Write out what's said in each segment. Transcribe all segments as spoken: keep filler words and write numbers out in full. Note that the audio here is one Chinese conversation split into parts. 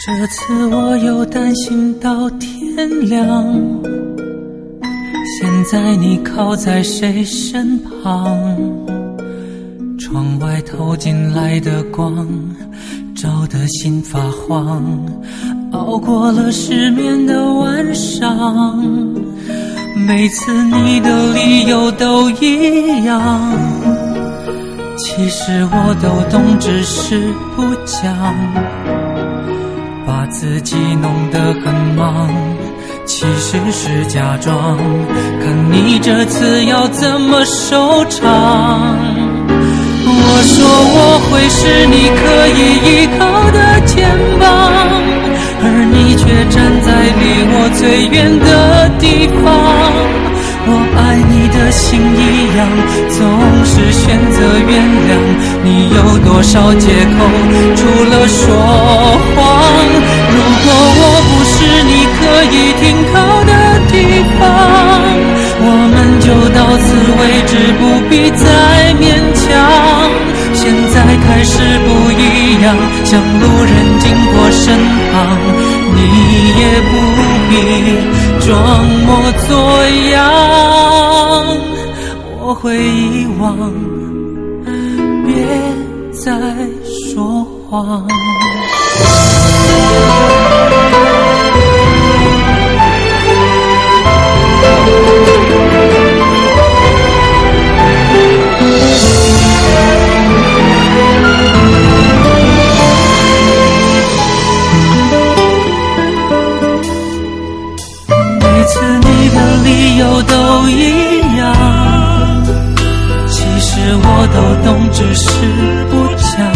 这次我又担心到天亮，现在你靠在谁身旁？窗外透进来的光，照得心发慌，熬过了失眠的晚上。每次你的理由都一样，其实我都懂，只是不讲，把自己弄得很忙，其实是假装，看你这次要怎么收场。我说我会是你可以依靠的肩膀，而你却站在离我最远的地方。我爱你的心一样，总是选择原谅。你有多少借口，除了说谎？如果我不是你可以停靠的地方，我们就到此为止，不必再勉强。现在开始不一样，像路人经过身旁，你也不必装模作样。我会遗忘，别再说谎。每次你的理由都一样，其实我都懂，只是不讲，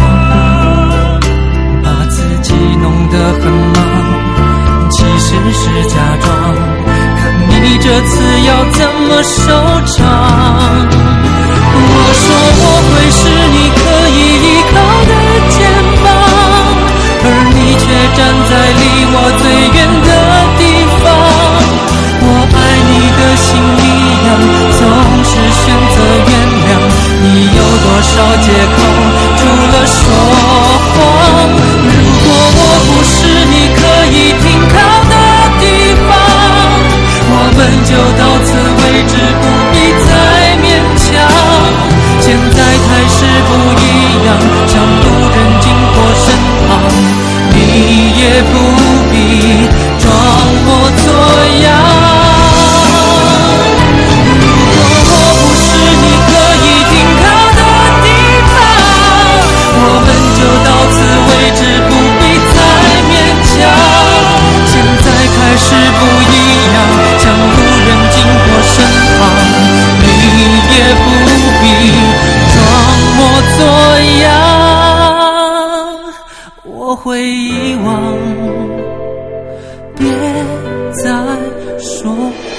把自己弄得很忙，其实是假装，看你这次要怎么收场。我说我会是你可以依靠的肩膀，而你却站在离我最远的地方。我爱你的心一样，总是选择原谅。你有多少借口，除了说谎？如果我不是你可以停靠的地方，我们就到此为止，不必再勉强。现在开始不一样，像路人经过身旁，你也不必装模作样。我会遗忘，别再说